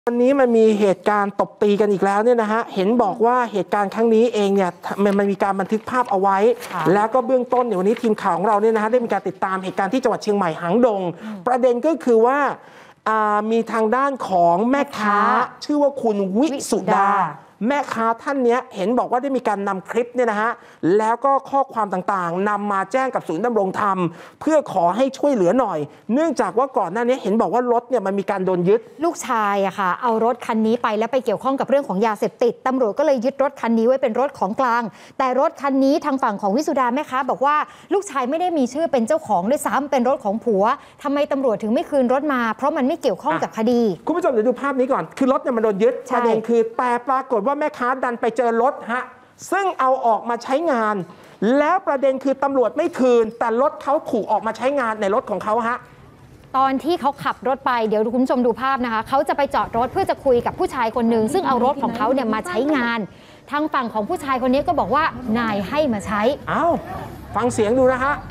วันนี้มันมีเหตุการณ์ตบตีกันอีกแล้วเนี่ยนะฮะเห็นบอกว่าเหตุการณ์ครั้งนี้เองเนี่ยมันมีการบันทึกภาพเอาไว้แล้วก็เบื้องต้นเนี่ยวันนี้ทีมข่าวของเราเนี่ยนะฮะได้มีการติดตามเหตุการณ์ที่จังหวัดเชียงใหม่หางดงประเด็นก็คือว่ามีทางด้านของแม่ค้าชื่อว่าคุณวิสุดาแม่ค้าท่านนี้เห็นบอกว่าได้มีการนำคลิปเนี่ยนะฮะแล้วก็ข้อความต่างๆนำมาแจ้งกับศูนย์ดำรงธรรมเพื่อขอให้ช่วยเหลือหน่อยเนื่องจากว่าก่อนหน้านี้เห็นบอกว่ารถเนี่ยมันมีการโดนยึดลูกชายอะค่ะเอารถคันนี้ไปแล้วไปเกี่ยวข้องกับเรื่องของยาเสพติดตำรวจก็เลยยึดรถคันนี้ไว้เป็นรถของกลางแต่รถคันนี้ทางฝั่งของวิสุดาแม่ค้าบอกว่าลูกชายไม่ได้มีชื่อเป็นเจ้าของด้วยซ้ำเป็นรถของผัวทำไมตำรวจถึงไม่คืนรถมาเพราะมันไม่เกี่ยวข้องกับคดีคุณผู้ชมเดี๋ยวดูภาพนี้ก่อนคือรถเนี่ยมันโดนยึดประเด็นคือแต่ปรากฏว่าแม่ค้าดันไปเจอรถฮะซึ่งเอาออกมาใช้งานแล้วประเด็นคือตำรวจไม่คืนแต่รถเขาถูกออกมาใช้งานในรถของเขาฮะตอนที่เขาขับรถไปเดี๋ยวคุณผู้ชมดูภาพนะคะเขาจะไปจอดรถเพื่อจะคุยกับผู้ชายคนหนึ่งซึ่งเอารถของเขาเนี่ยมาใช้งานทางฝั่งของผู้ชายคนนี้ก็บอกว่านายให้มาใช้ฟังเสียงดูนะฮะ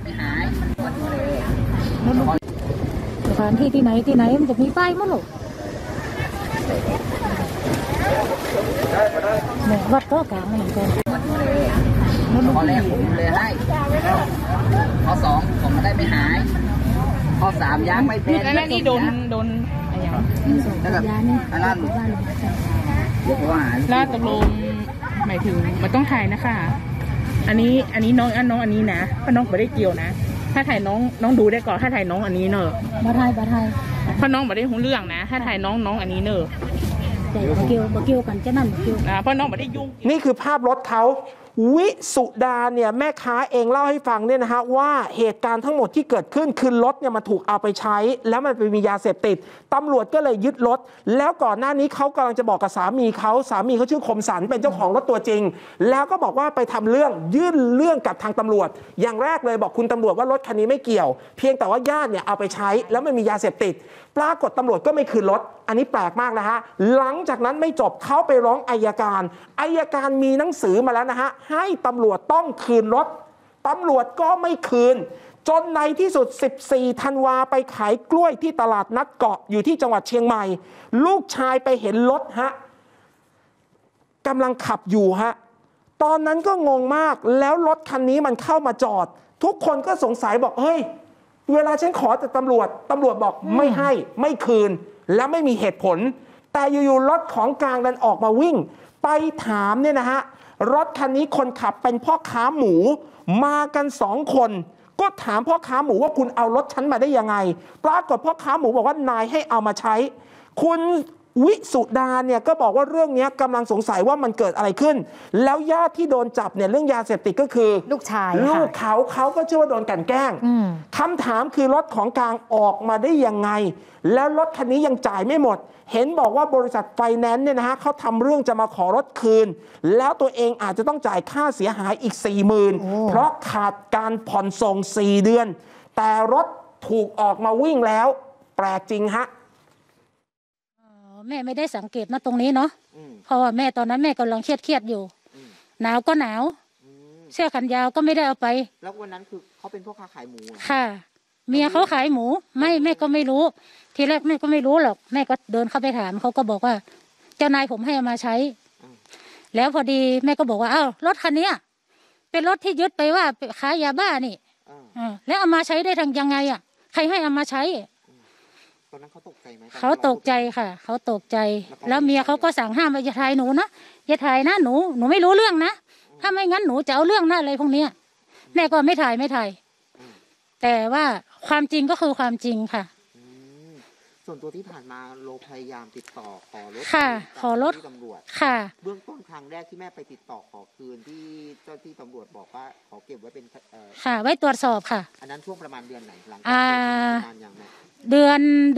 สถานที่ที่ไหนมันจะมีป้ายมั้งหรอวัดก็กลางเหมือนกันข้อแรกผมเลยให้ข้อสองผมได้ไม่หายข้อสามยังไม่เป็นแล้วนี่โดนอะไรอย่างแล้วแบบอันนั้นยกว่าแล้วตกลงหมายถึงมันต้องถ่ายนะคะอันนี้น้องอันนี้นะเพราะน้องไม่ได้เกี่ยวนะถ้าถ่ายน้องดูได้ก่อนถ้าถ่ายน้องอันนี้เนอะมาถ่ายเพราะน้องไม่ได้หูเรื่องนะถ้าถ่ายน้องอันนี้เนอะบ่เกี่ยวกันจะนั่นบ่เกี่ยวเพราะน้องไม่ได้ยุ่งนี่คือภาพรถเขาวิสุดาเนี่ยแม่ค้าเองเล่าให้ฟังเนี่ยนะฮะว่าเหตุการณ์ทั้งหมดที่เกิดขึ้นคือรถเนี่ยมันถูกเอาไปใช้แล้วมันไปมียาเสพติดตำรวจก็เลยยึดรถแล้วก่อนหน้านี้เขากำลังจะบอกกับสามีเขาชื่อคมสันเป็นเจ้าของรถตัวจริงแล้วก็บอกว่าไปทำยื่นเรื่องกับทางตำรวจอย่างแรกเลยบอกคุณตำรวจว่ารถคันนี้ไม่เกี่ยวเพียงแต่ว่าญาติเนี่ยเอาไปใช้แล้วมันมียาเสพติดปรากฏตำรวจก็ไม่คืนรถอันนี้แปลกมากนะฮะหลังจากนั้นไม่จบเขาไปร้องอัยการมีหนังสือมาแล้วนะฮะให้ตำรวจต้องคืนรถตำรวจก็ไม่คืนจนในที่สุด14 ธันวาไปขายกล้วยที่ตลาดนัดเกาะอยู่ที่จังหวัดเชียงใหม่ลูกชายไปเห็นรถฮะกำลังขับอยู่ฮะตอนนั้นก็งงมากแล้วรถคันนี้มันเข้ามาจอดทุกคนก็สงสัยบอกเฮ้ยเวลาฉันขอแต่ตำรวจบอกไม่ให้ไม่คืนและไม่มีเหตุผลแต่อยู่ๆรถของกลางดันออกมาวิ่งไปถามเนี่ยนะฮะรถคันนี้คนขับเป็นพ่อค้าหมูมากัน2 คนก็ถามพ่อค้าหมูว่าคุณเอารถฉันมาได้ยังไงปรากฏพ่อค้าหมูบอกว่านายให้เอามาใช้คุณวิสุดาเนี่ยก็บอกว่าเรื่องนี้กำลังสงสัยว่ามันเกิดอะไรขึ้นแล้วญาติที่โดนจับเนี่ยเรื่องยาเสพติดก็คือลูกชายลูกเขาก็เชื่อว่าโดนกลั่นแกล้งคำถามคือรถของกลางออกมาได้ยังไงแล้วรถคันนี้ยังจ่ายไม่หมดเห็นบอกว่าบริษัทไฟแนนซ์เนี่ยนะฮะเขาทำเรื่องจะมาขอรถคืนแล้วตัวเองอาจจะต้องจ่ายค่าเสียหายอีก 40,000 เพราะขาดการผ่อนส่ง4 เดือนแต่รถถูกออกมาวิ่งแล้วแปลกจริงฮะแม่ไม่ได้สังเกตนะตรงนี้เนาะเพราะว่าแม่ตอนนั้นแม่กำลังเครียดอยู่หนาวก็หนาวเสื้อแขนยาวก็ไม่ได้เอาไปแล้ววันนั้นคือเขาเป็นพ่อค้าขายหมูค่ะเมียเขาขายหมูไม่แม่ก็ไม่รู้ทีแรกแม่ก็ไม่รู้หรอกแม่ก็เดินเข้าไปถามเขาก็บอกว่าเจ้านายผมให้เอามาใช้แล้วพอดีแม่ก็บอกว่าอ้าวรถคันนี้เป็นรถที่ยึดไปว่าขายยาบ้านี่แล้วเอามาใช้ได้ทางยังไงอ่ะใครให้เอามาใช้ตอนนั้นเขาตกใจไหมเขาตกใจค่ะเขาตกใจแล้วเมียเขาก็สั่งห้ามว่าอย่าถ่ายหนูนะอย่าถ่ายนะหนูไม่รู้เรื่องนะถ้าไม่งั้นหนูจะเอาเรื่องหน้าอะไรพวกนี้แม่ก็ไม่ถ่ายแต่ว่าความจริงก็คือความจริงค่ะส่วนตัวที่ผ่านมาโลพยายามติดต่อขอรถค่ะขอรถตำรวจค่ะเบื้องต้นครั้งแรกที่แม่ไปติดต่อขอคืนที่เจ้าที่ตำรวจบอกว่าขอเก็บไว้เป็นค่ะไว้ตรวจสอบค่ะอันนั้นช่วงประมาณเดือนไหนหลังจากประมาณอย่างไรเดื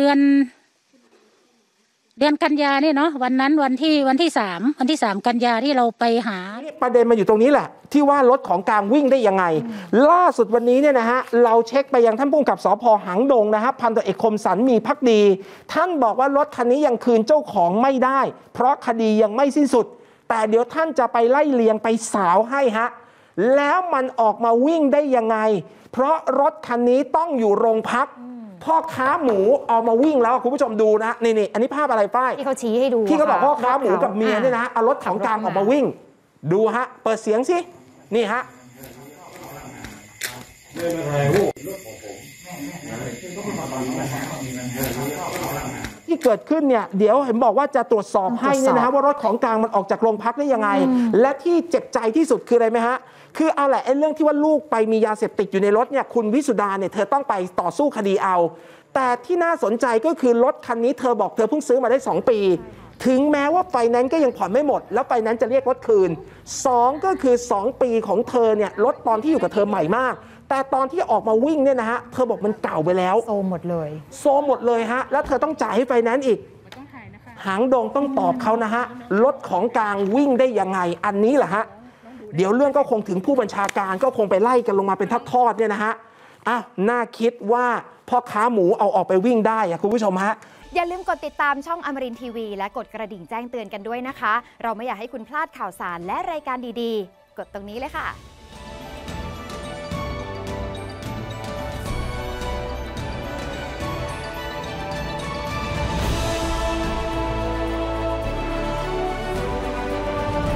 อนกันยาเนี่ยเนาะวันนั้นวันที่3กันยาที่เราไปหาประเด็นมาอยู่ตรงนี้แหละที่ว่ารถของกลางวิ่งได้ยังไงล่าสุดวันนี้เนี่ยนะฮะเราเช็คไปยังท่านผู้กำกับสภ.หางดงนะฮะพันตำรวจเอกคมสันมีภักดีท่านบอกว่ารถคันนี้ยังคืนเจ้าของไม่ได้เพราะคดียังไม่สิ้นสุดแต่เดี๋ยวท่านจะไปไล่เลียงไปสาวให้ฮะแล้วมันออกมาวิ่งได้ยังไงเพราะรถคันนี้ต้องอยู่โรงพักพ่อค้าหมูเอามาวิ่งแล้วคุณผู้ชมดูนะนี่อันนี้ภาพอะไรป้ายที่เขาชี้ให้ดูที่เขาบอกพ่อค้าหมูกับเมียเนี่ยนะเอารถของกลางออกมาวิ่งดูฮะเปิดเสียงสินี่ฮะที่เกิดขึ้นเนี่ยเดี๋ยวเห็นบอกว่าจะตรวจสอบให้เนี่ยนะฮะว่ารถของกลางมันออกจากโรงพักได้ยังไงและที่เจ็บใจที่สุดคืออะไรไหมฮะคือเอาแหละไอ้เรื่องที่ว่าลูกไปมียาเสพติดอยู่ในรถเนี่ยคุณวิสุดาเนี่ยเธอต้องไปต่อสู้คดีเอาแต่ที่น่าสนใจก็คือรถคันนี้เธอบอกเธอเพิ่งซื้อมาได้2 ปีถึงแม้ว่าไฟแนนซ์ก็ยังผ่อนไม่หมดแล้วไฟแนนซ์จะเรียกรถคืน2ก็คือ2 ปีของเธอเนี่ยรถตอนที่อยู่กับเธอใหม่มากแต่ตอนที่ออกมาวิ่งเนี่ยนะฮะเธอบอกมันเก่าไปแล้วโซมหมดเลยฮะแล้วเธอต้องจ่ายให้ไฟแนนซ์อีกหางดงต้องตอบเขานะฮะรถของกลางวิ่งได้ยังไงอันนี้แหละฮะเดี๋ยวเรื่องก็คงถึงผู้บัญชาการก็คงไปไล่กันลงมาเป็นทอดๆเนี่ยนะฮะน่าคิดว่าพ่อค้าหมูเอาออกไปวิ่งได้คุณผู้ชมฮะอย่าลืมกดติดตามช่องอมรินทร์ทีวีและกดกระดิ่งแจ้งเตือนกันด้วยนะคะเราไม่อยากให้คุณพลาดข่าวสารและรายการดีๆกดตรงนี้เลยค่ะ